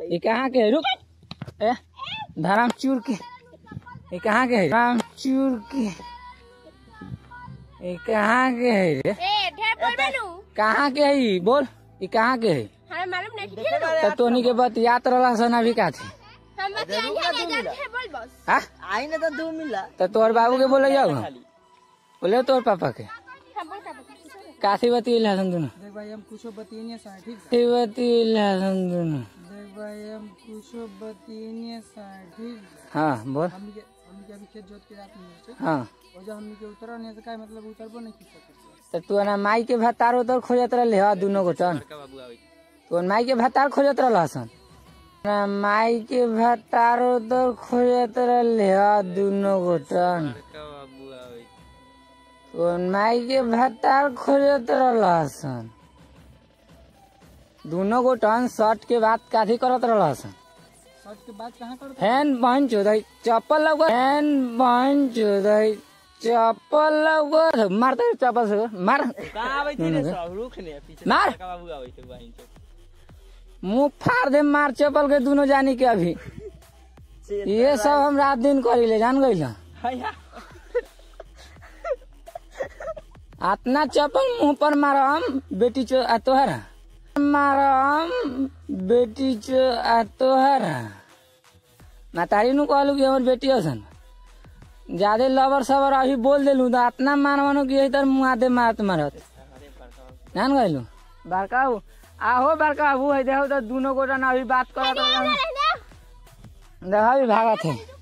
ये कहाँ के है? रुक ए धराम चूर के ये कहाँ के है? धराम चूर के ये कहाँ के है रे? कहाँ के है बोल? ये कहाँ के है? तो तोनी के बात याद रहा सन अभी का थे? आई ना तो 2 मिला तो तोर बाबू के बोले जाओ बोले तोर पापा के काशी बती लहसन दोनों देख भाई हम कुछ बतिये सा ठीक काशी बती लहसन दोनों देख भाई हम कुछ बतिये सा ठीक हाँ बोल हम के अभी खेत जोत के रात में हाँ और जब हमनी के उतरा नहीं सका मतलब उतरबो नहीं की सकते तो तू ना माई के भतार उतर खोजत रहे हा दोनों गोटन तो माई के भतार खोजत रहा हसन ना माई के भतार उतर खोजत रहे हा दोनों गोटन तो माई के भतार खोजत रहा हसन दोनों गोटन शर्ट के बात काथी करत रहा हसन शर्ट के बात कहां करत फैन बहन चोदई चप्पल लगा फैन बहन चोदई चप्पल लगा मारता चप्पल से मार कहां आबै थे रे सब रुक ने पीछे मार का बाबू आबै थे बहन चो मुंह फाड़ दे मार चप्पल के दोनों जानी के अभी ये सब हम रात दिन करी ले जान गई अतना चप्पल मुंह पर मारम बेटी चो तोहरा मारम बेटी चो तोहरा मातारी नु कहलू कि हमर बेटी हसन ज्यादा लवर सवर अभी बोल देलू तो अतना मारवानो कि इधर मुँह आदे मारत मारत जान गइलू बड़काऊ आहो बड़काऊ है देखो तो दोनों गोटा अभी बात करत देखो भागत है।